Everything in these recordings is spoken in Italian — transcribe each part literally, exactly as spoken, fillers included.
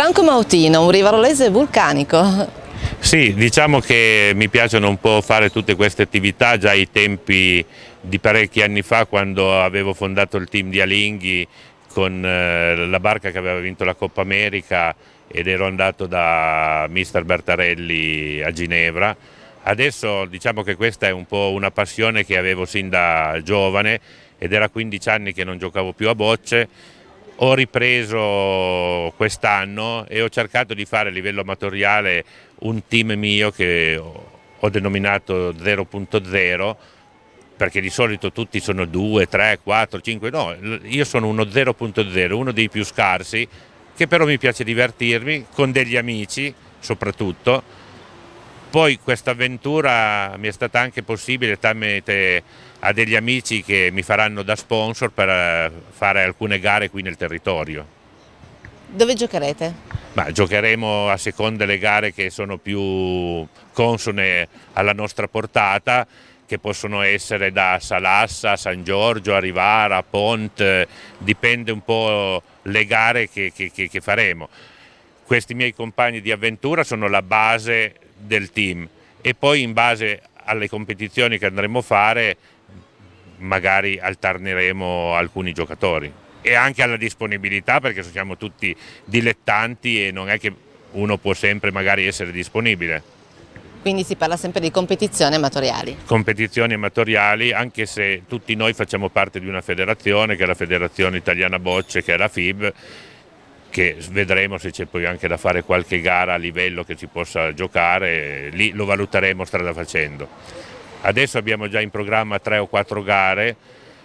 Franco Mautino, un rivarolese vulcanico. Sì, diciamo che mi piacciono un po' fare tutte queste attività già ai tempi di parecchi anni fa, quando avevo fondato il team di Alinghi con eh, la barca che aveva vinto la Coppa America ed ero andato da mister Bertarelli a Ginevra. Adesso diciamo che questa è un po' una passione che avevo sin da giovane ed era quindici anni che non giocavo più a bocce. Ho ripreso quest'anno e ho cercato di fare a livello amatoriale un team mio che ho denominato zero punto zero, perché di solito tutti sono due, tre, quattro, cinque, no, io sono uno zero punto zero, uno dei più scarsi, che però mi piace divertirmi con degli amici soprattutto. Poi questa avventura mi è stata anche possibile tramite a degli amici che mi faranno da sponsor per fare alcune gare qui nel territorio. Dove giocherete? Ma giocheremo a seconda delle gare che sono più consone alla nostra portata, che possono essere da Salassa, San Giorgio, a Rivara, Pont, dipende un po' le gare che, che, che faremo. Questi miei compagni di avventura sono la base del team e poi in base alle competizioni che andremo a fare magari alterneremo alcuni giocatori e anche alla disponibilità, perché siamo tutti dilettanti e non è che uno può sempre magari essere disponibile. Quindi si parla sempre di competizioni amatoriali. Competizioni amatoriali, anche se tutti noi facciamo parte di una federazione che è la Federazione Italiana Bocce, che è la F I B, che vedremo se c'è poi anche da fare qualche gara a livello che si possa giocare, lì lo valuteremo strada facendo. Adesso abbiamo già in programma tre o quattro gare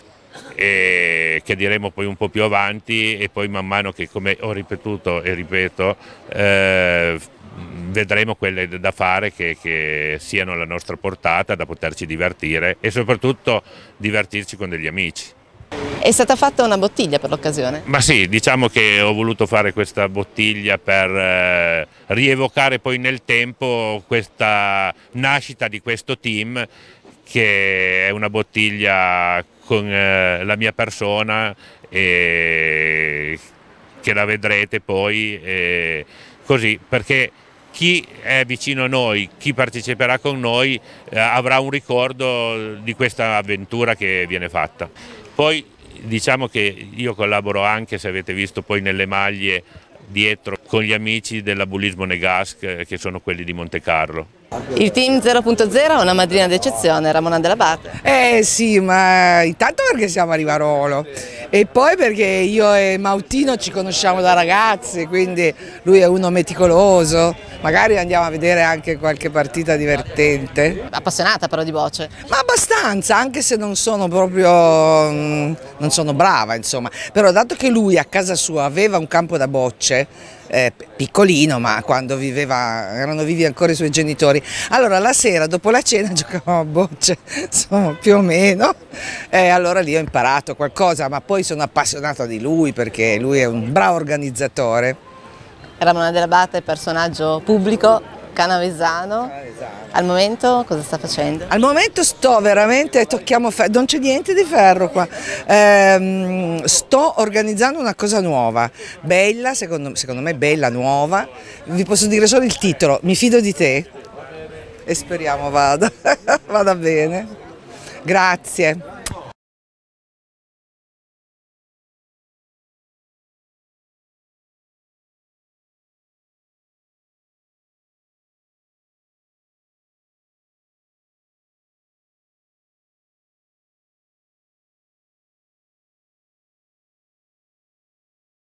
e che diremo poi un po' più avanti, e poi man mano che, come ho ripetuto e ripeto, eh, vedremo quelle da fare che, che siano alla nostra portata, da poterci divertire e soprattutto divertirci con degli amici. È stata fatta una bottiglia per l'occasione? Ma sì, diciamo che ho voluto fare questa bottiglia per eh, rievocare poi nel tempo questa nascita di questo team, che è una bottiglia con eh, la mia persona e che la vedrete poi eh, così, perché chi è vicino a noi, chi parteciperà con noi eh, avrà un ricordo di questa avventura che viene fatta. Poi diciamo che io collaboro anche, se avete visto poi nelle maglie dietro, con gli amici dell'Abulismo Negasc, che sono quelli di Montecarlo. Il team zero punto zero ha una madrina d'eccezione, Ramona Dell'Abate. Eh sì, ma intanto perché siamo a Rivarolo e poi perché io e Mautino ci conosciamo da ragazzi, quindi lui è uno meticoloso, magari andiamo a vedere anche qualche partita divertente. Appassionata però di bocce. Ma abbastanza, anche se non sono proprio, non sono brava insomma, però dato che lui a casa sua aveva un campo da bocce, Eh, piccolino, ma quando viveva, erano vivi ancora i suoi genitori, allora la sera dopo la cena giocavamo a bocce, insomma, più o meno, e allora lì ho imparato qualcosa, ma poi sono appassionata di lui perché lui è un bravo organizzatore. Ramona Dell'Abate, personaggio pubblico, canavesano. Al momento cosa sta facendo? Al momento sto veramente, tocchiamo ferro, non c'è niente di ferro qua, ehm, sto organizzando una cosa nuova, bella, secondo, secondo me bella, nuova, vi posso dire solo il titolo, Mi fido di te, e speriamo vada, vada bene, grazie.